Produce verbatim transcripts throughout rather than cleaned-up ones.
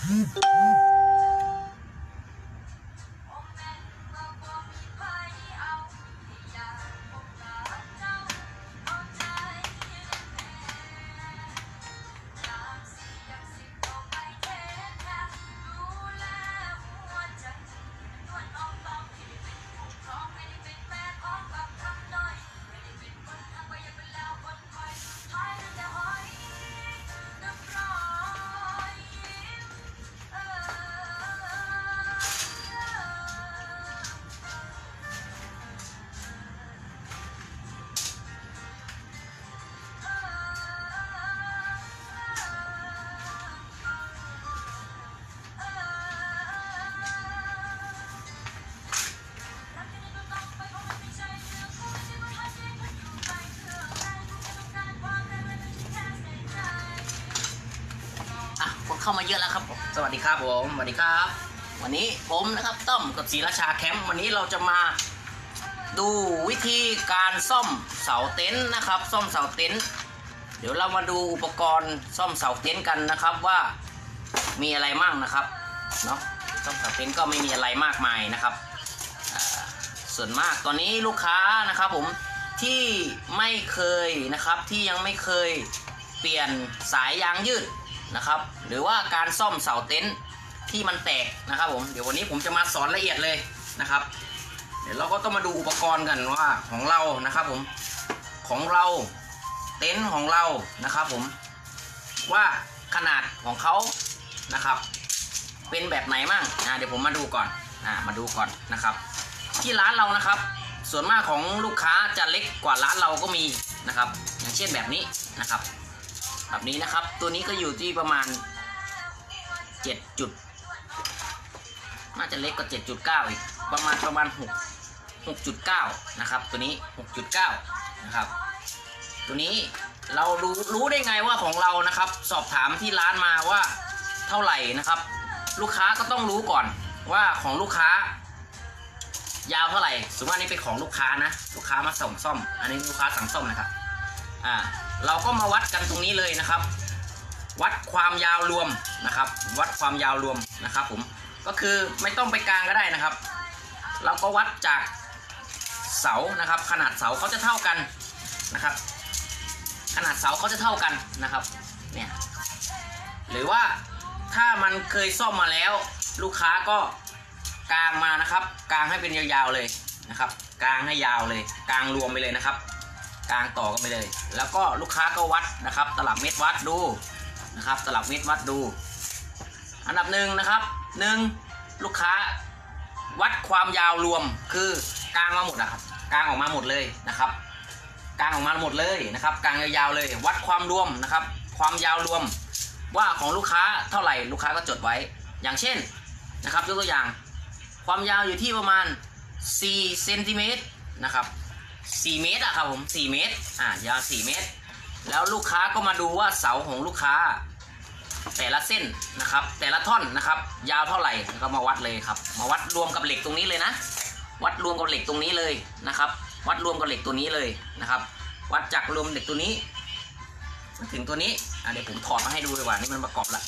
เข้ามาเยอะแล้วครับสวัสดีครับผมสวัสดีครับวันนี้ผมนะครับต้อมกับศรีราชาแคมป์วันนี้เราจะมาดูวิธีการซ่อมเสาเต็นท์นะครับซ่อมเสาเต็นท์เดี๋ยวเรามาดูอุปกรณ์ซ่อมเสาเต็นท์กันนะครับว่ามีอะไรมั่งนะครับเนาะซ่อมเสาเต็นท์ก็ไม่มีอะไรมากมายนะครับส่วนมากตอนนี้ลูกค้านะครับผมที่ไม่เคยนะครับที่ยังไม่เคยเปลี่ยนสายยางยืดนะครับหรือว่าการซ่อมเสาเต็นท์ที่มันแตกนะครับผมเดี๋ยววันนี้ผมจะมาสอนละเอียดเลยนะครับเดี๋ยวเราก็ต้องมาดูอุปกรณ์กันว่าของเรานะครับผมของเราเต็นท์ของเรานะครับผมว่าขนาดของเขานะครับเป็นแบบไหนมั่งนะเดี๋ยวผมมาดูก่อนอ่ามาดูก่อนนะครับที่ร้านเรานะครับส่วนมากของลูกค้าจะเล็กกว่าร้านเราก็มีนะครับอย่างเช่นแบบนี้นะครับแบบนี้นะครับตัวนี้ก็อยู่ที่ประมาณเจ็ดจุดน่าจะเล็กกว่า เจ็ดจุดเก้า อีกประมาณประมาณหก หกจุดเก้า นะครับตัวนี้ หกจุดเก้า นะครับตัวนี้เรารู้รู้ได้ไงว่าของเรานะครับสอบถามที่ร้านมาว่าเท่าไหร่นะครับลูกค้าก็ต้องรู้ก่อนว่าของลูกค้ายาวเท่าไหร่สมมติว่านี่เป็นของลูกค้านะลูกค้ามาส่งซ่อมอันนี้ลูกค้าสั่งซ่อมนะครับอ่าเราก็มาวัดกันตรงนี้เลยนะครับวัดความยาวรวมนะครับวัดความยาวรวมนะครับผมก็คือไม่ต้องไปกลางก็ได้นะครับเราก็วัดจากเสานะครับขนาดเสาเขาจะเท่ากันนะครับขนาดเสาเขาจะเท่ากันนะครับเนี่ยหรือว่าถ้ามันเคยซ่อมมาแล้วลูกค้าก็กางมานะครับกางให้เป็นยาวๆเลยนะครับกางให้ยาวเลยกางรวมไปเลยนะครับกางต่อกันไปเลยแล้วก็ลูกค้าก็วัดนะครับตลับเมตรวัดดูนะครับตลับเมตรวัดดูอันดับหนึ่งนะครับหนึ่งลูกค้าวัดความยาวรวมคือกางมาหมดนะครับกางออกมาหมดเลยนะครับกางออกมาหมดเลยนะครับกางยาวๆเลยวัดความรวมนะครับความยาวรวมว่าของลูกค้าเท่าไหร่ลูกค้าก็จดไว้อย่างเช่นนะครับยกตัวอย่างความยาวอยู่ที่ประมาณสี่เซนติเมตรนะครับสี่เมตรอะครับผมสี่เมตรอ่ายาวสี่เมตรแล้วลูกค้าก็มาดูว่าเสาของลูกค้าแต่ละเส้นนะครับแต่ละท่อนนะครับยาวเท่าไหร่ก็มาวัดเลยครับมาวัดรวมกับเหล็กตรงนี้เลยนะวัดรวมกับเหล็กตรงนี้เลยนะครับวัดรวมกับเหล็กตัวนี้เลยนะครับวัดจากรวมเหล็กตัวนี้ถึงตัวนี้อ่ะเดี๋ยวผมถอดมาให้ดูดีกว่านี่มันประกอบละ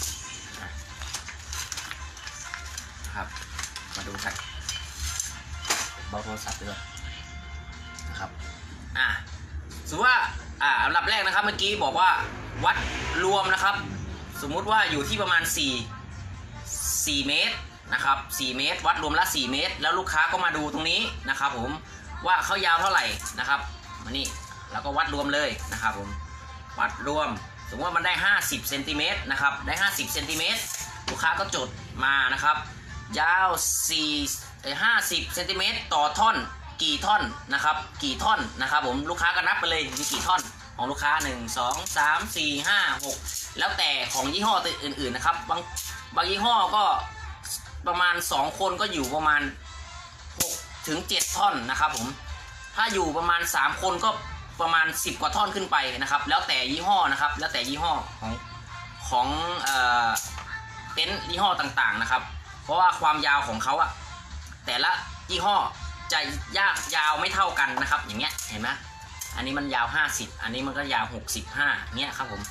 ครับมาดูกันเบาโทรศัพท์ด้วยนะครับอ่าสมมติว่าอ่าอันดับแรกนะครับเมื่อกี้บอกว่าวัดรวมนะครับสมมุติว่าอยู่ที่ประมาณ4 4เมตรนะครับสี่เมตรวัดรวมละสี่เมตรแล้วลูกค้าก็มาดูตรงนี้นะครับผมว่าเขายาวเท่าไหร่นะครับมานี่แล้วก็วัดรวมเลยนะครับผมวัดรวมสมมติว่ามันได้ห้าสิบเซนติเมตรนะครับได้ห้าสิบเซนติเมตรลูกค้าก็จดมานะครับยาวสี่เอ่อห้าสิบเซนติเมตรต่อท่อนกี่ท่อนนะครับกี่ท่อนนะครับผมลูกค้าก็นับไปเลยมีกี่ท่อนของลูกค้าหนึ่ง สอง สาม สี่ ห้า หกแล้วแต่ของยี่ห้ออื่นๆนะครับบางบางยี่ห้อก็ประมาณสองคนก็อยู่ประมาณหกถึงเจ็ดท่อนนะครับผมถ้าอยู่ประมาณสามคนก็ประมาณสิบกว่าท่อนขึ้นไปนะครับแล้วแต่ยี่ห้อนะครับแล้วแต่ยี่ห้อของของเอ่อเต็นท์ยี่ห้อต่างๆนะครับเพราะว่าความยาวของเขาอะแต่ละยี่ห้อจะยากยาวไม่เท่ากันนะครับอย่างเงี้ยเห็นไหมอันนี้มันยาวห้าสิบอันนี้มันก็ยาวหกสิบห้าเงี้ยครับผม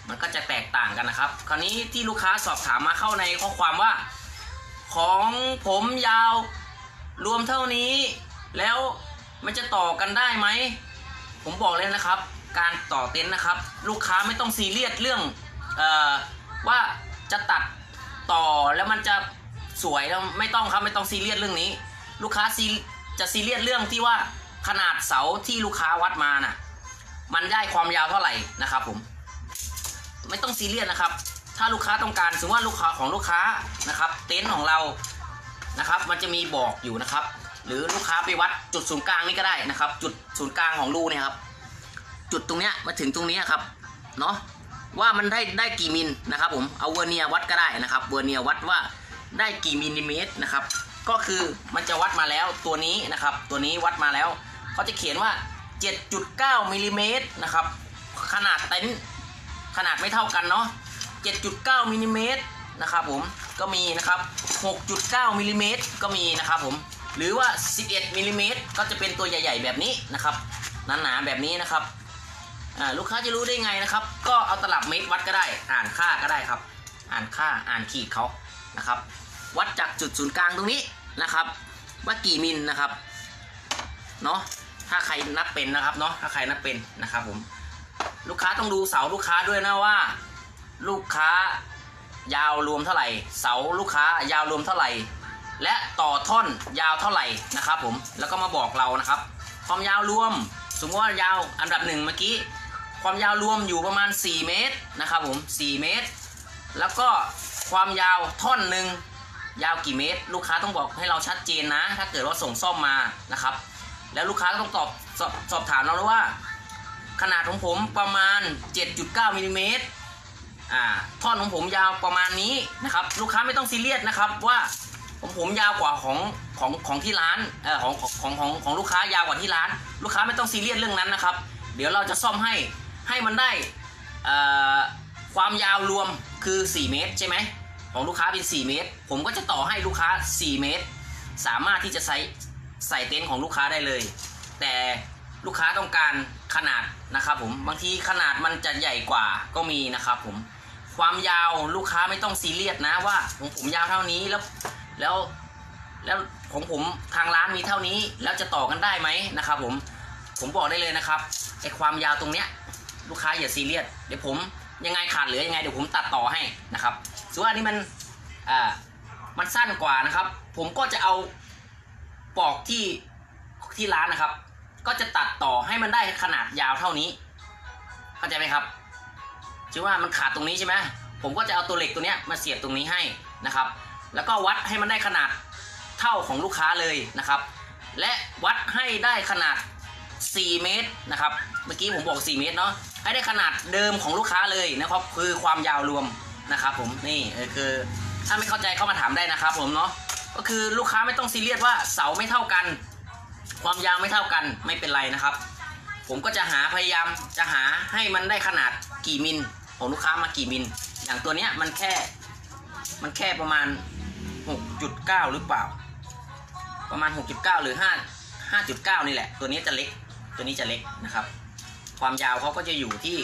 มันก็จะแตกต่างกันนะครับคราวนี้ที่ลูกค้าสอบถามมาเข้าในข้อความว่าของผมยาวรวมเท่านี้แล้วมันจะต่อกันได้ไหมผมบอกเลยนะครับการต่อเต็นท์นะครับลูกค้าไม่ต้องซีเรียสเรื่องเอ่อว่าจะตัดต่อแล้วมันจะสวยแล้วไม่ต้องครับไม่ต้องซีเรียสเรื่องนี้ลูกค้าซีจะซีเรียสเรื่องที่ว่าขนาดเสาที่ลูกค้าวัดมาน่ะมันได้ความยาวเท่าไหร่นะครับผมไม่ต้องซีเรียสนะครับถ้าลูกค้าต้องการสมมติว่าลูกค้าของลูกค้านะครับเต็นท์ของเรานะครับมันจะมีบอกอยู่นะครับหรือลูกค้าไปวัดจุดศูนย์กลางนี่ก็ได้นะครับจุดศูนย์กลางของรูเนี่ยครับจุดตรงเนี้ยมาถึงตรงนี้ครับเนาะว่ามันได้ได้กี่มิลนะครับผมเอาเวอร์เนียวัดก็ได้นะครับเวอร์เนียวัดว่าได้กี่มิลลิเมตรนะครับก็คือมันจะวัดมาแล้วตัวนี้นะครับตัวนี้วัดมาแล้วเขาจะเขียนว่า เจ็ดจุดเก้า มิลลิเมตรนะครับขนาดเต็นท์ขนาดไม่เท่ากันเนาะ เจ็ดจุดเก้า มิลลิเมตรนะครับผมก็มีนะครับ หกจุดเก้า มิลลิเมตรก็มีนะครับผมหรือว่าสิบเอ็ดมิลลิเมตรก็จะเป็นตัวใหญ่ๆแบบนี้นะครับหนาๆแบบนี้นะครับลูกค้าจะรู้ได้ไงนะครับก็เอาตลับเมตรวัดก็ได้อ่านค่าก็ได้ครับอ่านค่าอ่านขีดเขานะครับวัดจากจุดศูนย์กลางตรงนี้นะครับว่ากี่มิลนะครับเนาะถ้าใครนับเป็นนะครับเนาะถ้าใครนับเป็นนะครับผมลูกค้าต้องดูเสาลูกค้าด้วยนะว่าลูกค้ายาวรวมเท่าไหร่เสาลูกค้ายาวรวมเท่าไหร่และต่อท่อนยาวเท่าไหร่นะครับผมแล้วก็มาบอกเรานะครับความยาวรวมสมมติว่ายาวอันดับหนึ่งเมื่อกี้ความยาวรวมอยู่ประมาณสี่เมตรนะครับผมสี่เมตรแล้วก็ความยาวท่อนหนึ่งยาวกี่เมตรลูกค้าต้องบอกให้เราชัดเจนนะถ้าเกิดว่าส่งซ่อมมานะครับแล้วลูกค้าก็ต้องตอบสอบสอบถามเราแล้วว่าขนาดของผมประมาณ เจ็ดจุดเก้า มิลลิเมตรอ่าท่อนของผมยาวประมาณนี้นะครับลูกค้าไม่ต้องซีเรียสนะครับว่าของผมยาวกว่าของของของที่ร้านเอ่อของของของของลูกค้ายาวกว่าที่ร้านลูกค้าไม่ต้องซีเรียสเรื่องนั้นนะครับเดี๋ยวเราจะซ่อมให้ให้มันได้อ่าความยาวรวมคือสี่เมตรใช่ไหมของลูกค้าเป็นสี่เมตรผมก็จะต่อให้ลูกค้าสี่เมตรสามารถที่จะใส่ใส่เต็นท์ของลูกค้าได้เลยแต่ลูกค้าต้องการขนาดนะครับผมบางทีขนาดมันจะใหญ่กว่าก็มีนะครับผมความยาวลูกค้าไม่ต้องซีเรียสนะว่าของผมยาวเท่านี้แล้วแล้วแล้วของผมทางร้านมีเท่านี้แล้วจะต่อกันได้ไหมนะครับผมผมบอกได้เลยนะครับไอความยาวตรงเนี้ยลูกค้าอย่าซีเรียสเดี๋ยวผมยังไงขาดเหลือยังไงเดี๋ยวผมตัดต่อให้นะครับส่วนอันนี้มันอ่ามันสั้นกว่านะครับผมก็จะเอาปอกที่ที่ร้านนะครับก็จะตัดต่อให้มันได้ขนาดยาวเท่านี้เข้าใจไหมครับชื่อว่ามันขาดตรงนี้ใช่ไหมผมก็จะเอาตัวเหล็กตัวเนี้ยมาเสียบตรงนี้ให้นะครับแล้วก็วัดให้มันได้ขนาดเท่าของลูกค้าเลยนะครับและวัดให้ได้ขนาดสี่เมตรนะครับเมื่อกี้ผมบอกสี่เมตรเนาะให้ได้ขนาดเดิมของลูกค้าเลยนะครับคือความยาวรวมนะครับผมนี่คือถ้าไม่เข้าใจเข้ามาถามได้นะครับผมเนาะก็คือลูกค้าไม่ต้องซีเรียสว่าเสาไม่เท่ากันความยาวไม่เท่ากันไม่เป็นไรนะครับผมก็จะหาพยายามจะหาให้มันได้ขนาดกี่มิลของลูกค้ามากี่มิลอย่างตัวเนี้ยมันแค่มันแค่ประมาณ หกจุดเก้า หรือเปล่าประมาณ หกจุดเก้า หรือห้า ห้าจุดเก้า นี่แหละตัวนี้จะเล็กตัวนี้จะเล็กนะครับความยาวเขาก็จะอยู่ที่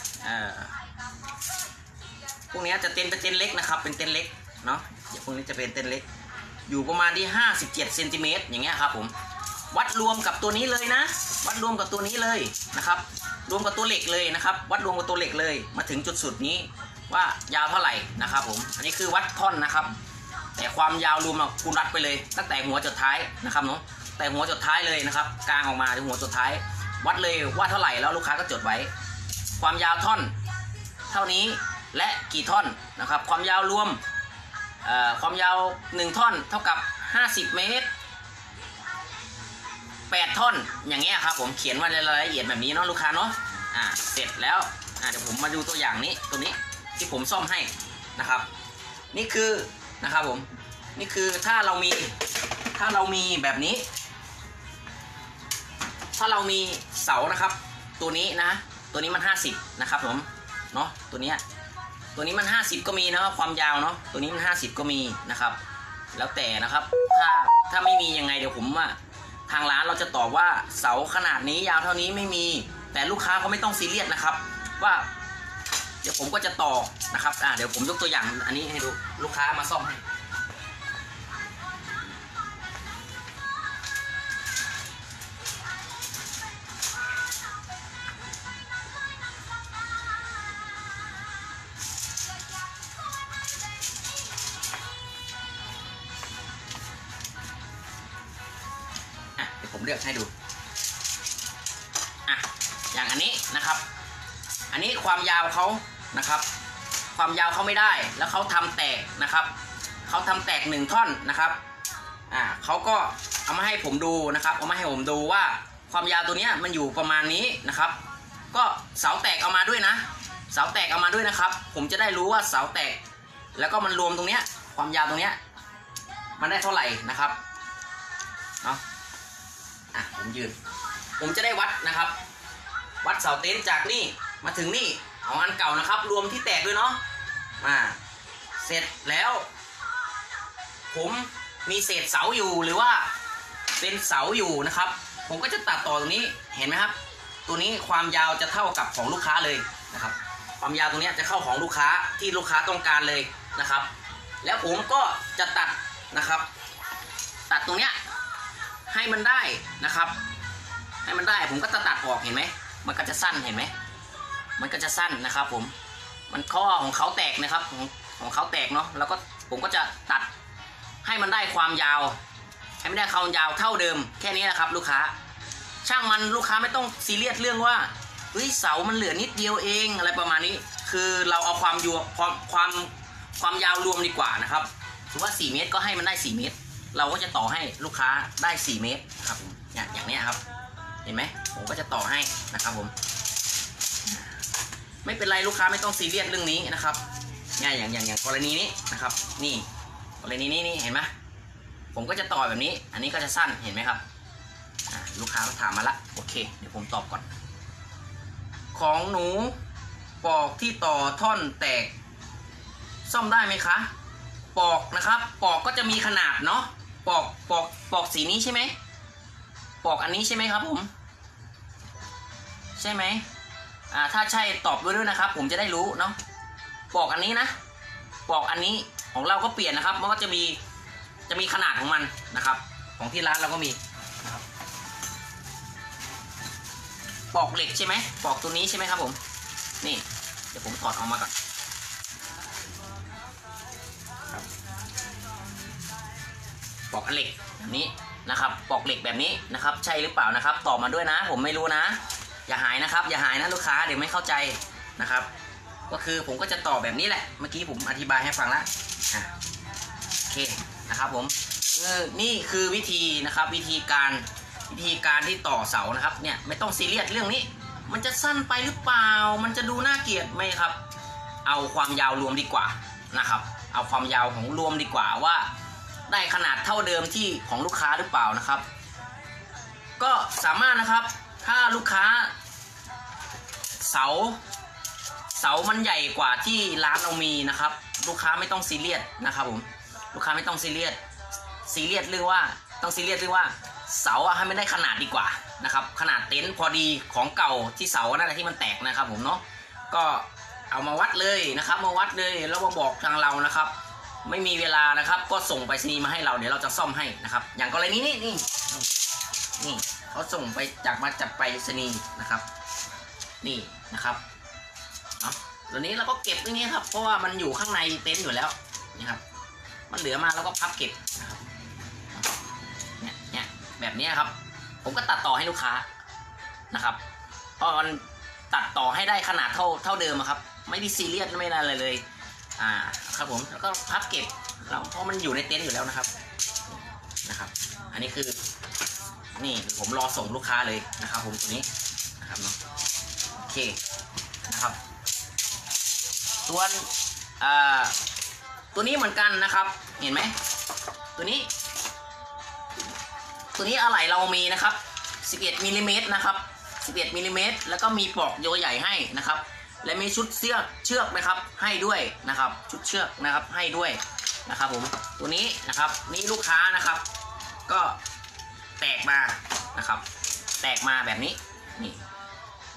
พวกนี้จะเต็นเป็นเต็นเล็กนะครับเป็นเต็นเล็กเนาะเดี๋ยวพวกนี้จะเป็นเต็นเล็กอยู่ประมาณที่ห้าสิบเจ็ดเซนติเมตรอย่างเงี้ยครับผมวัดรวมกับตัวนี้เลยนะวัดรวมกับตัวนี้เลยนะครับรวมกับตัวเหล็กเลยนะครับวัดรวมกับตัวเหล็กเลยมาถึงจุดสุดนี้ว่ายาวเท่าไหร่นะครับผมอันนี้คือวัดท่อนนะครับแต่ความยาวรวมคุณวัดไปเลยตั้งแต่หัวจดท้ายนะครับเนาะแต่หัวจดท้ายเลยนะครับกลางออกมาถึงหัวจดท้ายวัดเลยว่าเท่าไหร่แล้วลูกค้าก็จดไว้ความยาวท่อนเท่านี้และกี่ท่อนนะครับความยาวรวมความยาวหนึ่งท่อนเท่ากับห้าสิบเมตรแปดท่อนอย่างเงี้ยครับผมเขียนไว้ในรายละเอียดแบบนี้เนาะลูกค้าเนาะอ่าเสร็จแล้วอ่าเดี๋ยวผมมาดูตัวอย่างนี้ตัวนี้ที่ผมซ่อมให้นะครับนี่คือนะครับผมนี่คือถ้าเรามีถ้าเรามีแบบนี้ถ้าเรามีเสานะครับตัวนี้นะตัวนี้มันห้าสิบนะครับผมเนาะตัวนี้ตัวนี้มันห้าสิบก็มีนะความยาวเนาะตัวนี้มันห้าสิบก็มีนะครับแล้วแต่นะครับถ้าถ้าไม่มียังไงเดี๋ยวผมว่าทางร้านเราจะตอบว่าเสาขนาดนี้ยาวเท่านี้ไม่มีแต่ลูกค้าเขาไม่ต้องซีเรียสนะครับว่าดี๋ยวผมก็จะต่อนะครับอ่าเดี๋ยวผมยกตัวอย่างอันนี้ให้ดูลูกค้ามาซ่อมให้ผมเลือกให้ดูอ่ะอย่างอันนี้นะครับ อันนี้ความยาวเขานะครับ ความยาวเขาไม่ได้แล้วเขาทำแตกนะครับเขาทำแตกหนึ่งท่อนนะครับอ่าเขาก็เอามาให้ผมดูนะครับเอามาให้ผมดูว่าความยาวตัวนี้มันอยู่ประมาณนี้นะครับก็เสาแตกเอามาด้วยนะเสาแตกเอามาด้วยนะครับผมจะได้รู้ว่าเสาแตกแล้วก็มันรวมตรงเนี้ยความยาวตรงเนี้ยมันได้เท่าไหร่นะครับเนาะอ่ะผมยืนผมจะได้วัดนะครับวัดเสาเต็นท์จากนี่มาถึงนี่เอาอันเก่านะครับรวมที่แตกด้วยเนาะอ่าเสร็จแล้วผมมีเศษเสาอยู่หรือว่าเป็นเสาอยู่นะครับผมก็จะตัดต่อตรงนี้เห็นไหมครับตัวนี้ความยาวจะเท่ากับของลูกค้าเลยนะครับความยาวตรงนี้จะเข้าของลูกค้าที่ลูกค้าต้องการเลยนะครับแล้วผมก็จะตัดนะครับตัดตรงเนี้ยให้มันได้นะครับให้มันได้ผมก็จะตัดออกเห็นไหมมันก็จะสั้นเห็นไหมมันก็จะสั้นนะครับผมมันข้อของเขาแตกนะครับของของเขาแตกเนาะแล้วก็ผมก็จะตัดให้มันได้ความยาวให้มันได้ความยาวเท่าเดิมแค่นี้นะครับลูกค้าช่างมันลูกค้าไม่ต้องซีเรียสเรื่องว่าเฮ้ยเสามันเหลือนิดเดียวเองอะไรประมาณนี้คือเราเอาความยวความความความยาวรวมดีกว่านะครับถือว่าสี่เมตรก็ให้มันได้สี่เมตรเราก็จะต่อให้ลูกค้าได้สี่เมตรครับอย่างอย่างนี้ครับเห็นไหมผมก็จะต่อให้นะครับผมไม่เป็นไรลูกค้าไม่ต้องซีเรียสเรื่องนี้นะครับเนี่ยอย่างอย่างอย่างกรณีนี้นะครับนี่กรณีนี้นี่เห็นไหมผมก็จะต่อแบบนี้อันนี้ก็จะสั้นเห็นไหมครับลูกค้าถามมาละโอเคเดี๋ยวผมตอบก่อนของหนูปอกที่ต่อท่อนแตกซ่อมได้ไหมคะปอกนะครับปอกก็จะมีขนาดเนาะปอกปอกปอกสีนี้ใช่ไหมปอกอันนี้ใช่ไหมครับผมใช่ไหมอ่าถ้าใช่ตอบด้วยด้วยนะครับผมจะได้รู้เนาะปอกอันนี้นะปอกอันนี้ของเราก็เปลี่ยนนะครับมันก็จะมีจะมีขนาดของมันนะครับของที่ร้านเราก็มีนะครับปอกเหล็กใช่ไหมปอกตัวนี้ใช่ไหมครับผมนี่เดี๋ยวผมถอดออกมาก่อนปอกเหล็กแบบนี้นะครับปอกเหล็กแบบนี้นะครับใช่หรือเปล่านะครับตอบมาด้วยนะผมไม่รู้นะอย่าหายนะครับอย่าหายนะลูกค้าเดี๋ยวไม่เข้าใจนะครับก็คือผมก็จะต่อแบบนี้แหละเมื่อกี้ผมอธิบายให้ฟังแล้วอ่ะโอเคนะครับผมเออนี่คือวิธีนะครับวิธีการวิธีการที่ต่อเสานะครับเนี่ยไม่ต้องซีเรียสเรื่องนี้มันจะสั้นไปหรือเปล่ามันจะดูน่าเกลียดไหมครับเอาความยาวรวมดีกว่านะครับเอาความยาวของรวมดีกว่าว่าได้ขนาดเท่าเดิมที่ของลูกค้าหรือเปล่านะครับก็สามารถนะครับถ้าลูกค้าเสาเสามันใหญ่กว่าที่ร้านเรามีนะครับลูกค้าไม่ต้องซีเรียสนะครับผมลูกค้าไม่ต้องซีเรียสซีเรียสเรื่องว่าต้องซีเรียสเรื่องว่าเสาอะให้มันได้ขนาดดีกว่านะครับขนาดเต็นท์พอดีของเก่าที่เสานั่นแหละที่มันแตกนะครับผมเนาะก็เอามาวัดเลยนะครับมาวัดเลยแล้วมาบอกทางเรานะครับไม่มีเวลานะครับก็ส่งไปรษณีย์มาให้เราเดี๋ยวเราจะซ่อมให้นะครับอย่างกรณีนี้นี่นี่เขาส่งไปจากมาจัดไปรษณีย์นะครับนี่นะครับเอาตัวนี้เราก็เก็บตรงนี้ครับเพราะว่ามันอยู่ข้างในเต็นท์อยู่แล้วนี่ครับมันเหลือมาแล้วก็พับเก็บนะครับเนี่ยเนี่ยแบบนี้ครับผมก็ตัดต่อให้ลูกค้านะครับเพราะมันตัดต่อให้ได้ขนาดเท่าเท่าเดิมครับไม่ได้ซีเรียสไม่ได้อะไรเลยอ่าครับผมแล้วก็พับเก็บเราเพราะมันอยู่ในเต็นท์อยู่แล้วนะครับนะครับอันนี้คือนี่ผมรอส่งลูกค้าเลยนะครับผมตัวนี้นะครับเนาะโอเคนะครับส่วนอ่าตัวนี้เหมือนกันนะครับเห็นไหมตัวนี้ตัวนี้อะไหล่เรามีนะครับสิบเอ็ดมิลลิเมตรนะครับสิบเอ็ดมิลลิเมตรแล้วก็มีปลอกโยใหญ่ให้นะครับและมีชุดเชือกเชือกนะครับให้ด้วยนะครับชุดเชือกนะครับให้ด้วยนะครับผมตัวนี้นะครับนี่ลูกค้านะครับก็แตกมานะครับแตกมาแบบนี้นี่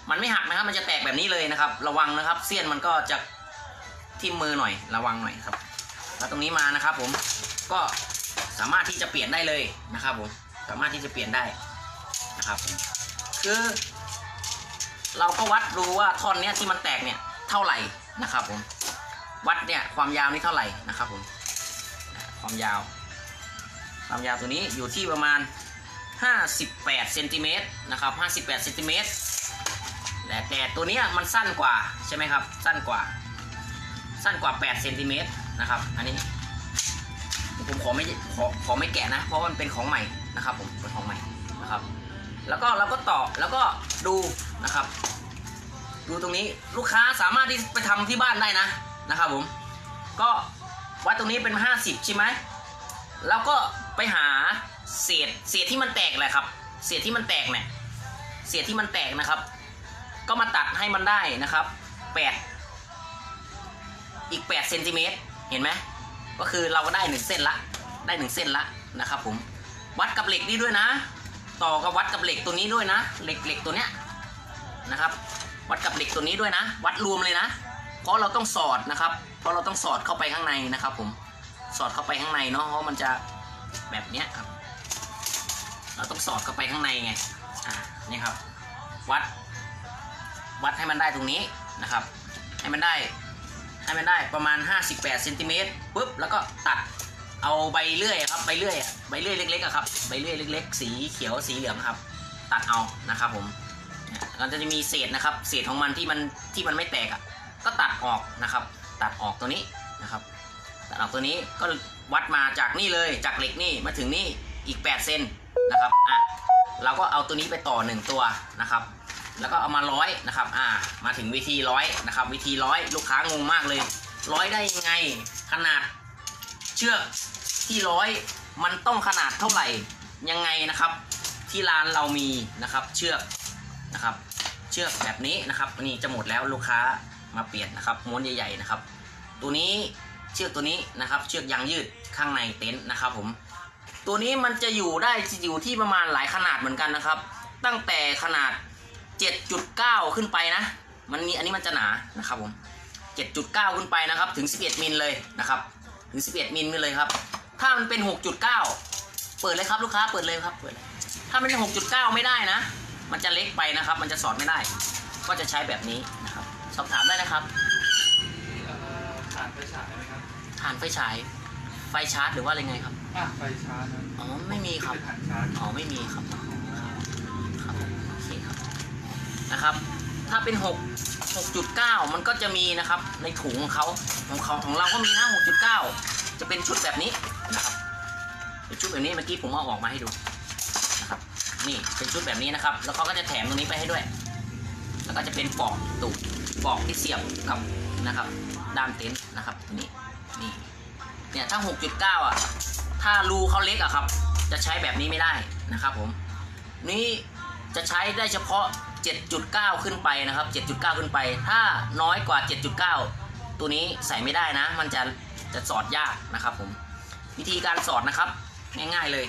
มันไม่หักนะครับมันจะแตกแบบนี้เลยนะครับระวังนะครับเสี้ยนมันก็จะทิ่มมือหน่อยระวังหน่อยครับแล้วตรงนี้มานะครับผมก็สามารถที่จะเปลี่ยนได้เลยนะครับผมสามารถที่จะเปลี่ยนได้นะครับคือเราก็วัดดูว่าท่อนเนี้ยที่มันแตกเนี่ยเท่าไหร่นะครับผมวัดเนี่ยความยาวนี่เท่าไหร่นะครับผมความยาวความยาวตัวนี้อยู่ที่ประมาณห้าสิบแปดเซนติเมตรนะครับห้าสิบแปดเซนติเมตรแต่แต่ตัวนี้มันสั้นกว่าใช่ไหมครับสั้นกว่าสั้นกว่าแปดเซนติเมตรนะครับอันนี้ผมขอไม่ขอขอไม่แกะนะเพราะมันเป็นของใหม่นะครับผมเป็นของใหม่นะครับแล้วก็เราก็ต่อแล้วก็ดูนะครับดูตรงนี้ลูกค้าสามารถที่ไปทำที่บ้านได้นะนะครับผมก็วัดตรงนี้เป็นห้าสิบใช่ไหมแล้วก็ไปหาเศษเศษที่มันแตกแหละครับเศษที่มันแตกเนี่ยเศษที่มันแตกนะครับก็มาตัดให้มันได้นะครับแปดอีกแปดเซนติเมตรเห็นไหมก็คือเราก็ได้หนึ่งเส้นละได้หนึ่งเส้นละนะครับผมวัดกับเหล็กนี่ด้วยนะต่อกับวัดกับเหล็กตัวนี้ด้วยนะเหล็กเหล็กตัวเนี้ยนะครับวัดกับเหล็กตัวนี้ด้วยนะวัดรวมเลยนะเพราะเราต้องสอดนะครับเพราะเราต้องสอดเข้าไปข้างในนะครับผมสอดเข้าไปข้างในเนาะเพราะมันจะแบบเนี้ยครับเราต้องสอดเข้าไปข้างในไงอ่านี่ครับวัดวัดให้มันได้ตรงนี้นะครับให้มันได้ให้มันได้ประมาณห้าสิบแปดเซนติเมตรปุ๊บแล้วก็ตัดเอาใบเลื่อยครับใบเลื่อยใบเลื่อยเล็กๆครับใบเลื่อยเล็กๆสีเขียวสีเหลืองครับตัดเอานะครับผมมันจะมีเศษนะครับเศษของมันที่มันที่มันไม่แตกอ่ะก็ตัดออกนะครับตัดออกตัวนี้นะครับตัดออกตัวนี้ก็วัดมาจากนี่เลยจากเหล็กนี่มาถึงนี่อีกแปดเซนนะครับอ่ะเราก็เอาตัวนี้ไปต่อหนึ่งตัวนะครับแล้วก็เอามาร้อยนะครับอ่ามาถึงวิธีร้อยนะครับวิธีร้อยลูกค้างงมากเลยร้อยได้ยังไงขนาดเชือกที่ร้อยมันต้องขนาดเท่าไหร่ยังไงนะครับที่ร้านเรามีนะครับเชือกนะครับเชือกแบบนี้นะครับนี่จะหมดแล้วลูกค้ามาเปลี่ยนนะครับม้วนใหญ่ๆนะครับตัวนี้เชือกตัวนี้นะครับเชือกยางยืดข้างในเต็นท์นะครับผมตัวนี้มันจะอยู่ได้อยู่ที่ประมาณหลายขนาดเหมือนกันนะครับตั้งแต่ขนาด เจ็ดจุดเก้า ขึ้นไปนะมันมีอันนี้มันจะหนานะครับผม เจ็ดจุดเก้า ขึ้นไปนะครับถึงสิบเอ็ดมิลเลยนะครับถึงสิบเอ็ดมิลเลยครับถ้ามันเป็น หกจุดเก้า เปิดเลยครับลูกค้าเปิดเลยครับเปิดเลยถ้ามันเป็น หกจุดเก้า ไม่ได้นะมันจะเล็กไปนะครับมันจะสอดไม่ได้ก็จะใช้แบบนี้นะครับสอบถามได้นะครับถ่านไฟฉายไหมครับถ่านไฟฉายไฟชาร์จหรือว่าอะไรไงครับไฟชาร์จอ๋อไม่มีครับอ๋อไม่มีครับครับโอเคครับนะครับถ้าเป็นหก หกจุดเก้า มันก็จะมีนะครับในถุงของเขาของเขาของเราก็มีนะ หกจุดเก้า จะเป็นชุดแบบนี้นะครับเป็นชุดแบบนี้เมื่อกี้ผมเอาออกมาให้ดูนะครับนี่เป็นชุดแบบนี้นะครับแล้วเขาก็จะแถมตรงนี้ไปให้ด้วยแล้วก็จะเป็นปอกตุกปอกที่เสียบกับนะครับด้านเต็นท์นะครับตัวนี้นี่เนี่ยถ้า หกจุดเก้า อ่ะถ้ารูเขาเล็กอะครับจะใช้แบบนี้ไม่ได้นะครับผมนี่จะใช้ได้เฉพาะเจ็ดจุดเก้า ขึ้นไปนะครับ เจ็ดจุดเก้า ขึ้นไปถ้าน้อยกว่า เจ็ดจุดเก้า ตัวนี้ใส่ไม่ได้นะมันจะจะสอดยากนะครับผมวิธีการสอดนะครับง่ายๆเลย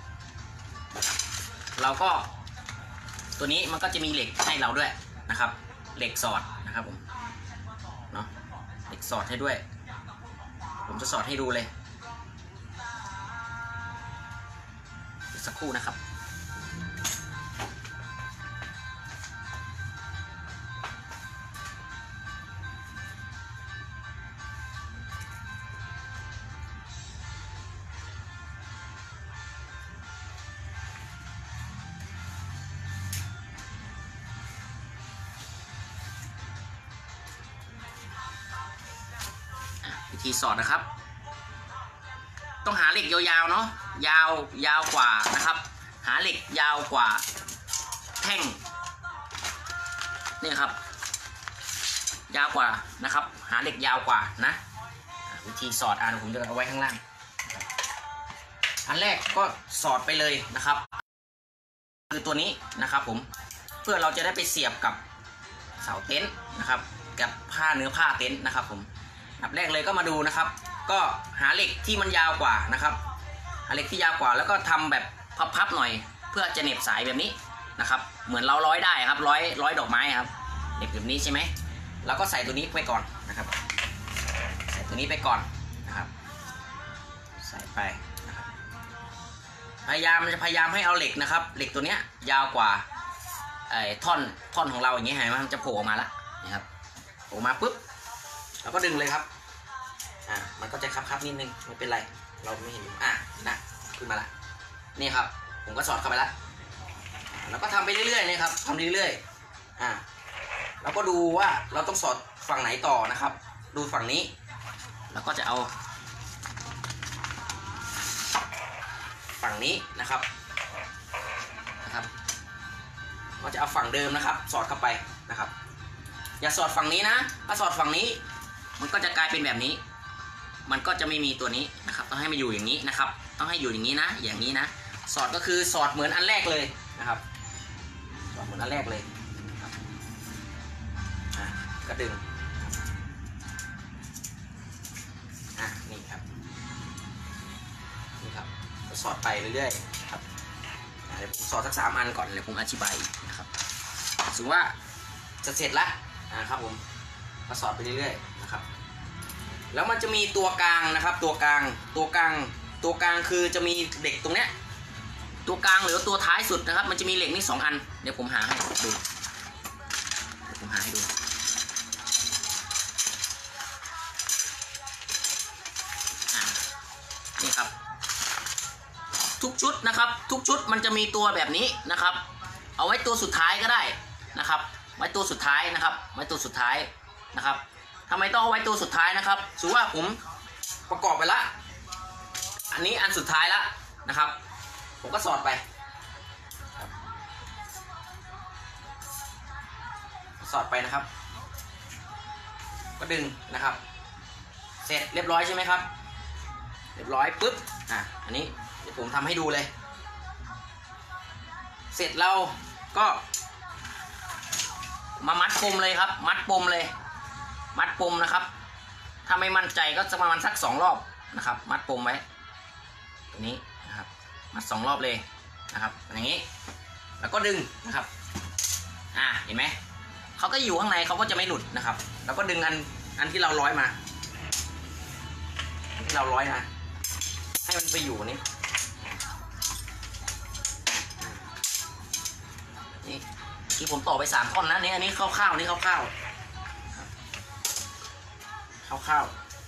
เราก็ตัวนี้มันก็จะมีเหล็กให้เราด้วยนะครับเหล็กสอดนะครับผมเนาะเหล็กสอดให้ด้วยผมจะสอดให้ดูเลยสักครู่นะครับวิธีสอดนะครับต้องหาเหล็กยาวๆเนาะยาวยาวกว่านะครับหาเหล็กยาวกว่าแท่งนี่ครับยาวกว่านะครับหาเหล็กยาวกว่านะวิธีสอดอ่านผมจะเอาไว้ข้างล่างอันแรกก็สอดไปเลยนะครับคือตัวนี้นะครับผมเพื่อเราจะได้ไปเสียบกับเสาเต็นท์นะครับกับผ้าเนื้อผ้าเต็นท์นะครับผมอันแรกเลยก็มาดูนะครับก็หาเหล็กที่มันยาวกว่านะครับหาเหล็กที่ยาวกว่าแล้วก็ทำแบบพับๆหน่อยเพื่อจะเหน็บสายแบบนี้นะครับเหมือนเราร้อยได้ครับร้อยร้อยดอกไม้ครับเหล็กแบบนี้ใช่ไหมเราก็ใส่ตัวนี้ไปก่อนนะครับใส่ตัวนี้ไปก่อนนะครับใส่ไปนะครับพยายามจะพยายามให้เอาเหล็กนะครับเหล็กตัวเนี้ยยาวกว่าไอ้ท่อนท่อนของเราอย่างเงี้ยเห็นไหมมันจะโผล่ออกมาแล้วนะครับโผล่มาปุ๊บเราก็ดึงเลยครับอ่ามันก็จะคับๆนิดนึงไม่เป็นไรเราไม่เห็นอ่ะนะขึ้นมาละนี่ครับผมก็สอดเข้าไปละแล้วก็ทำไปเรื่อยๆนะครับทำเรื่อยๆอ่าเราก็ดูว่าเราต้องสอดฝั่งไหนต่อนะครับดูฝั่งนี้แล้วก็จะเอาฝั่งนี้นะครับนะครับก็จะเอาฝั่งเดิมนะครับสอดเข้าไปนะครับอย่าสอดฝั่งนี้นะถ้าสอดฝั่งนี้มันก็จะกลายเป็นแบบนี้มันก็จะไม่มีตัวนี้นะครับต้องให้มันอยู่อย่างนี้นะครับต้องให้อยู่อย่างนี้นะอย่างนี้นะสอดก็คือสอดเหมือนอันแรกเลยนะครับสอดเหมือนอันแรกเลยครับอ่ะก็ดึงอ่ะนี่ครับนี่ครับก็สอดไปเรื่อยๆครับเดี๋ยวผมสอดสักสามอันก่อนเดี๋ยวผมอธิบายนะครับสมมติว่าจะเสร็จแล้วนะครับผมก็สอดไปเรื่อยๆนะครับแล้วมันจะมีตัวกลางนะครับตัวกลางตัวกลางตัวกลางคือจะมีเหล็กตรงเนี้ยตัวกลางหรือตัวท้ายสุดนะครับมันจะมีเหล็กนี่สองอันเดี๋ยวผมหาให้ดูเดี๋ยวผมหาให้ดูอ่านี่ครับทุกชุดนะครับทุกชุดมันจะมีตัวแบบนี้นะครับเอาไว้ตัวสุดท้ายก็ได้นะครับไว้ตัวสุดท้ายนะครับไว้ตัวสุดท้ายนะครับทำไมต้องเอาไว้ตัวสุดท้ายนะครับสมมุติว่าผมประกอบไปละอันนี้อันสุดท้ายแล้วนะครับผมก็สอดไปสอดไปนะครับก็ดึงนะครับเสร็จเรียบร้อยใช่ไหมครับเรียบร้อยปุ๊บอ่ะอันนี้เดี๋ยวผมทำให้ดูเลยเสร็จเราก็มามัดปมเลยครับมัดปมเลยมัดปมนะครับถ้าไม่มั่นใจก็จะประมาณสักสองรอบนะครับมัดปมไว้ตรงนี้นะครับมัดสองรอบเลยนะครับอย่างนี้แล้วก็ดึงนะครับอ่าเห็นไหมเขาก็อยู่ข้างในเขาก็จะไม่หลุดนะครับแล้วก็ดึงอันอันที่เราร้อยมาอันที่เราร้อยมาให้มันไปอยู่นี่นี่ที่ผมต่อไปสามท่อนนะนี่อันนี้คร่าวๆนี่คร่าวๆคร่าว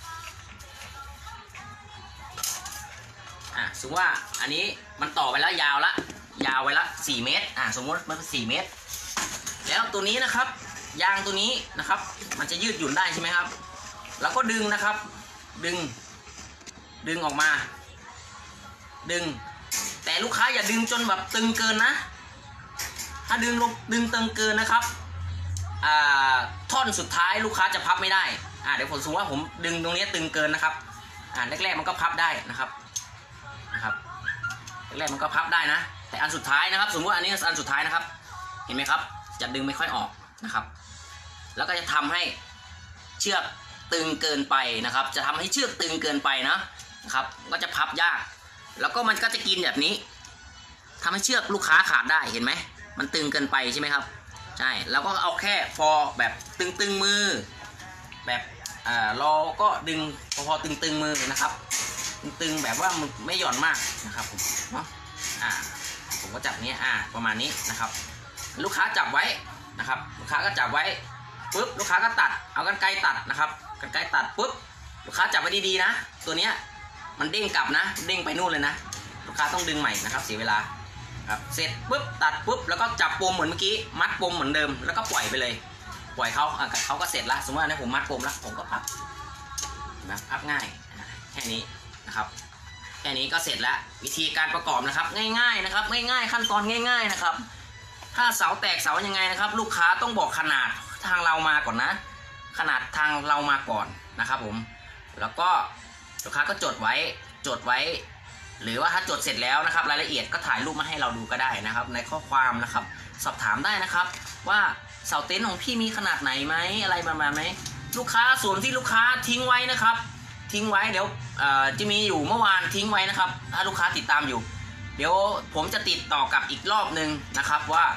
ๆอ่ะสมมติว่าอันนี้มันต่อไปแล้วยาวละยาวไปละสี่เมตรอ่ะสมมติมันเป็นสี่เมตรแล้วตัวนี้นะครับยางตัวนี้นะครับมันจะยืดหยุ่นได้ใช่ไหมครับแล้วก็ดึงนะครับดึงดึงออกมาดึงแต่ลูกค้าอย่าดึงจนแบบตึงเกินนะถ้าดึงลงดึงตึงเกินนะครับอ่าท่อนสุดท้ายลูกค้าจะพับไม่ได้อ่าเดี๋ยวผมสมมติว่าผมดึงตรงนี้ตึงเกินนะครับอ่าแรกๆมันก็พับได้นะครับนะครับแรกๆมันก็พับได้นะแต่อันสุดท้ายนะครับสมมติว่าอันนี้อันสุดท้ายนะครับเห็นไหมครับจะดึงไม่ค่อยออกนะครับแล้วก็จะทำให้เชือกตึงเกินไปนะครับจะทำให้เชือกตึงเกินไปนะนะครับก็จะพับยากแล้วก็มันก็จะกินแบบนี้ทำให้เชือกลูกค้าขาดได้เห็นไหมมันตึงเกินไปใช่ไหมครับใช่แล้วก็เอาแค่พอแบบตึงๆมือแบบอ่าเราก็ดึงพอพอตึงๆมือนะครับตึงๆแบบว่ามันไม่หย่อนมากนะครับผมเนาะอ่าผมก็จับนี้อ่าประมาณนี้นะครับลูกค้าจับไว้นะครับลูกค้าก็จับไว้ปุ๊บลูกค้าก็ตัดเอากรรไกรตัดนะครับกรรไกรตัดปุ๊บลูกค้าจับไว้ดีๆนะตัวเนี้ยมันเด้งกลับนะเด้งไปนู่นเลยนะลูกค้าต้องดึงใหม่นะครับเสียเวลาครับเสร็จปุ๊บตัดปุ๊บแล้วก็จับปมเหมือนเมื่อกี้มัดปมเหมือนเดิมแล้วก็ปล่อยไปเลยปล่อยเขาเขาก็เสร็จละสมมติว่าเนี่ยผมมัดปมแล้วผมก็พับนะพับง่ายแค่นี้นะครับแค่นี้ก็เสร็จแล้ววิธีการประกอบนะครับง่ายๆนะครับง่ายๆขั้นตอนง่ายๆนะครับถ้าเสาแตกเสายังไงนะครับลูกค้าต้องบอกขนาดทางเรามาก่อนนะขนาดทางเรามาก่อนนะครับผมแล้วก็ลูกค้าก็จดไว้จดไว้หรือว่าถ้าจดเสร็จแล้วนะครับรายละเอียดก็ถ่ายรูปมาให้เราดูก็ได้นะครับในข้อความนะครับสอบถามได้นะครับว่าเสาเต็นท์ของพี่มีขนาดไหนไหมอะไรประมาณไหมลูกค้าส่วนที่ลูกค้าทิ้งไว้นะครับทิ้งไว้เดี๋ยวจะมีอยู่เมื่อวานทิ้งไว้นะครับถ้าลูกค้าติดตามอยู่เดี๋ยวผมจะติดต่อกับอีกรอบหนึ่งนะครับว่า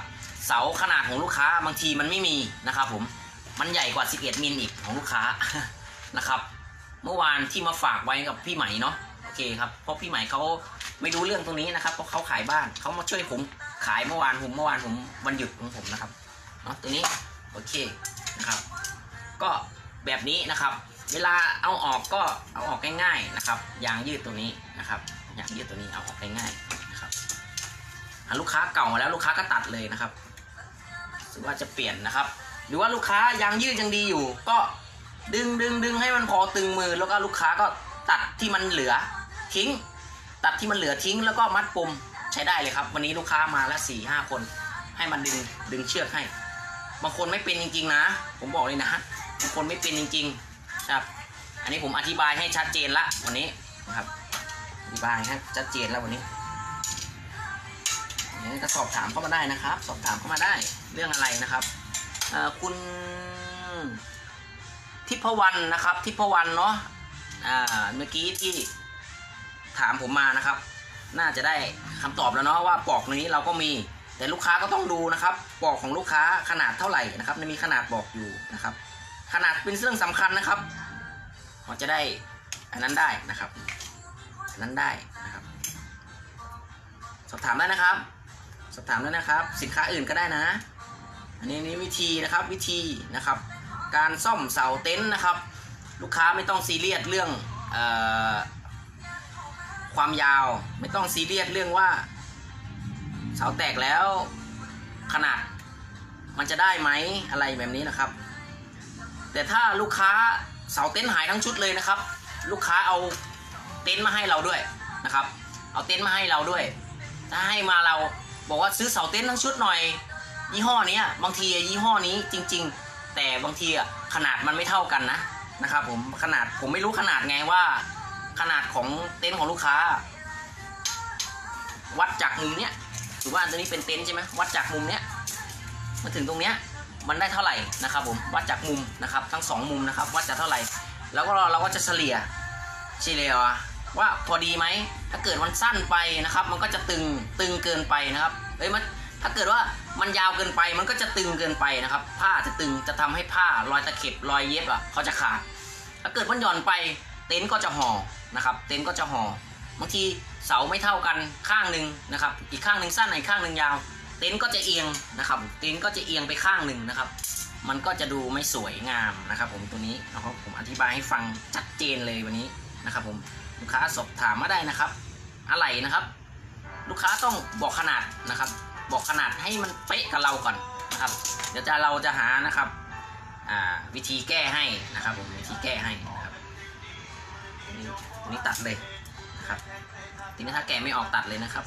เสาขนาดของลูกค้าบางทีมันไม่มีนะครับผมมันใหญ่กว่าสิบเอ็ดมิลอีกของลูกค้า นะครับเมื่อวานที่มาฝากไว้กับพี่ใหม่เนาะโอเคครับเพราะพี่ใหม่เขาไม่รู้เรื่องตรงนี้นะครับเพราะเขาขายบ้านเขามาช่วยผมขายเมื่อวานผมเมื่อวานผมวันหยุดของผมนะครับเนาะตัวนี้โอเคนะครับก็แบบนี้นะครับเวลาเอาออกก็เอาออกง่ายๆนะครับยางยืดตัวนี้นะครับยางยืดตัวนี้เอาออกง่ายๆนะครับลูกค้าเก่ามาแล้วลูกค้าก็ตัดเลยนะครับหรือว่าจะเปลี่ยนนะครับหรือว่าลูกค้ายางยืดยังดีอยู่ก็ดึงดึงดึงให้มันพอตึงมือแล้วก็ลูกค้าก็ตัดที่มันเหลือทิ้งตัดที่มันเหลือทิ้งแล้วก็มัดปมใช้ได้เลยครับวันนี้ลูกค้ามาแล้วสี่ห้าคนให้มันดึงดึงเชือกให้บางคนไม่เป็นจริงๆนะผมบอกเลยนะบางคนไม่เป็นจริงๆครับอันนี้ผมอธิบายให้ชัดเจนละวันนี้นะครับอธิบายให้ชัดเจนแล้ววันนี้ก็สอบถามเข้ามาได้นะครับสอบถามเข้ามาได้เรื่องอะไรนะครับคุณทิพวรรณนะครับทิพวรรณเนาะเมื่อกี้ที่ถามผมมานะครับน่าจะได้คำตอบแล้วเนาะว่าปอกนี้เราก็มีแต่ลูกค้าก็ต้องดูนะครับปอกของลูกค้าขนาดเท่าไหร่นะครับมีขนาดบอกอยู่นะครับขนาดเป็นเรื่องสำคัญนะครับเราจะได้อันนั้นได้นะครับอันนั้นได้นะครับสอบถามได้นะครับสอบถามได้นะครับสินค้าอื่นก็ได้นะอันนี้นี่วิธีนะครับวิธีนะครับการซ่อมเสาเต็นท์นะครับลูกค้าไม่ต้องซีเรียสเรื่องเอ่อความยาวไม่ต้องซีเรียสเรื่องว่าเสาแตกแล้วขนาดมันจะได้ไหมอะไรแบบนี้นะครับแต่ถ้าลูกค้าเสาเต็นท์หายทั้งชุดเลยนะครับลูกค้าเอาเต็นท์มาให้เราด้วยนะครับเอาเต็นท์มาให้เราด้วยถ้าให้มาเราบอกว่าซื้อเสาเต็นท์ทั้งชุดหน่อยยี่ห้อนี้บางทียี่ห้อนี้จริงๆแต่บางทีอ่ะขนาดมันไม่เท่ากันนะนะครับผมขนาดผมไม่รู้ขนาดไงว่าขนาดของเต็นท์ของลูกค้าวัดจากมุมเนี้ยถือว่าตัวนี้เป็นเต็นท์ใช่ไหมวัดจากมุมเนี้ยมาถึงตรงเนี้ยมันได้เท่าไหร่นะครับผมวัดจากมุมนะครับทั้งสองมุมนะครับวัดจากเท่าไหร่แล้วก็เราก็จะเฉลี่ยเฉลี่ยว่าพอดีไหมถ้าเกิดมันสั้นไปนะครับมันก็จะตึงตึงเกินไปนะครับเอ้ยมันถ้าเกิดว่ามันยาวเกินไปมันก็จะตึงเกินไปนะครับผ้าจะตึงจะทำให้ผ้ารอยตะเข็บรอยเย็บอ่ะเขาจะขาดถ้าเกิดมันหย่อนไปเต็นท์ก็จะห่อนะครับเต็นท์ก็จะห่อบางทีเสาไม่เท่ากันข้างหนึ่งนะครับอีกข้างหนึ่งสั้นอีกข้างหนึ่งยาวเต็นท์ก็จะเอียงนะครับเต็นท์ก็จะเอียงไปข้างหนึ่งนะครับมันก็จะดูไม่สวยงามนะครับผมตัวนี้นะครับผมอธิบายให้ฟังชัดเจนเลยวันนี้นะครับผมลูกค้าสอบถามมาได้นะครับอะไรนะครับลูกค้าต้องบอกขนาดนะครับบอกขนาดให้มันเป๊ะกับเราก่อนนะครับเดี๋ยวจะเราจะหานะครับวิธีแก้ให้นะครับผมวิธีแก้ให้นะครับตัวนี้ตัวนี้ตัดเลยนะครับทีนี้ถ้าแกะไม่ออกตัดเลยนะครับ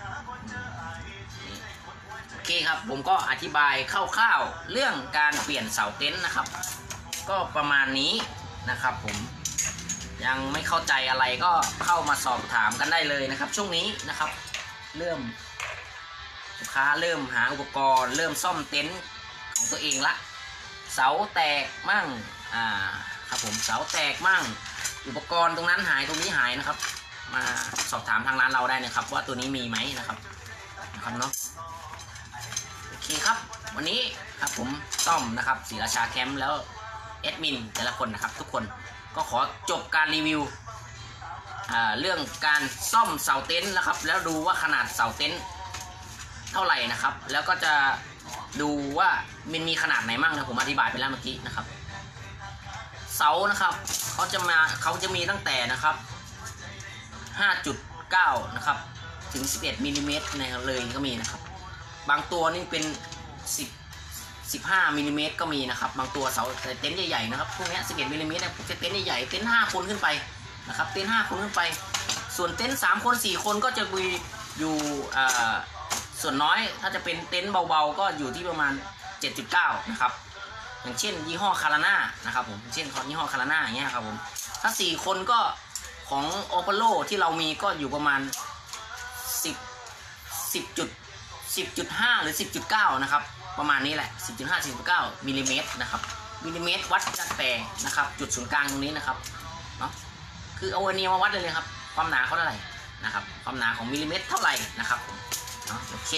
โอเคครับผมก็อธิบายคร่าวๆเรื่องการเปลี่ยนเสาเต็นท์นะครับก็ประมาณนี้นะครับผมยังไม่เข้าใจอะไรก็เข้ามาสอบถามกันได้เลยนะครับช่วงนี้นะครับเริ่มลูกค้าเริ่มหาอุปกรณ์เริ่มซ่อมเต็นท์ของตัวเองละเสาแตกมั่งอ่าครับผมเสาแตกมั่งอุปกรณ์ตรงนั้นหายตรงนี้หายนะครับมาสอบถามทางร้านเราได้นะครับว่าตัวนี้มีไหมนะครับนะครับเนาะโอเคครับวันนี้ครับผมต้อมนะครับศรีราชาแคมป์แล้วแอดมินแต่ละคนนะครับทุกคนก็ขอจบการรีวิวเรื่องการซ่อมเสาเต็นท์นะครับแล้วดูว่าขนาดเสาเต็นท์เท่าไหร่นะครับแล้วก็จะดูว่ามันมีขนาดไหนมั่งนะผมอธิบายไปแล้วเมื่อกี้นะครับเสานะครับเขาจะมาเขาจะมีตั้งแต่นะครับ ห้าจุดเก้า นะครับถึงสิบเอ็ดมิลลิเมตรเลยก็มีนะครับบางตัวนี่เป็นสิบ สิบห้ามิลลิเมตรก็มีนะครับบางตัวเสาเต็นท์ใหญ่ๆนะครับพวกนี้สิบเอ็ดมิลลิเมตรเนี่ยจะเต็นท์ใหญ่ๆเต็นท์ห้าคนขึ้นไปนะครับเต็นท์ห้าคนขึ้นไปส่วนเต็นท์สามคนสี่คนก็จะมีอยู่ส่วนน้อยถ้าจะเป็นเต็นท์เบาๆก็อยู่ที่ประมาณ เจ็ดจุดเก้า นะครับอย่างเช่นยี่ห้อคาราน่านะครับผมเช่นของยี่ห้อคาราน่าอย่างเงี้ยครับผมถ้าสี่คนก็ของโอเปโลที่เรามีก็อยู่ประมาณสิบ สิบจุด สิบจุดห้า หรือ สิบจุดเก้า นะครับประมาณนี้แหละ สิบจุดห้า สิบจุดเก้า มิลลิเมตรนะครับมิลลิเมตรวัดจากแต่นะครับจุดศูนย์กลางตรงนี้นะครับเนาะคือเอาอันนี้มาวัดเลยเลยครับความหนาเขาเท่าไหร่นะครับความหนาของมิลลิเมตรเท่าไหร่นะครับเนาะโอเค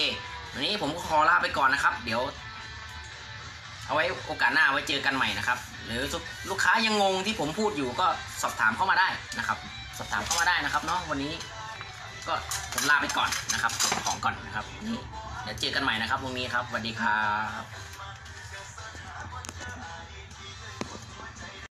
วันนี้ผมก็ขอลาไปก่อนนะครับ เดี๋ยว เอาไว้โอกาสหน้าไว้เจอกันใหม่นะครับ หรือลูกค้ายังงงที่ผมพูดอยู่ก็สอบถามเข้ามาได้นะครับ สอบถามเข้ามาได้นะครับเนาะวันนี้ก็ผมลาไปก่อนนะครับส่งของก่อนนะครับนี่เดี๋ยวเจอกันใหม่นะครับพรุ่งนี้ครับสวัสดีครับ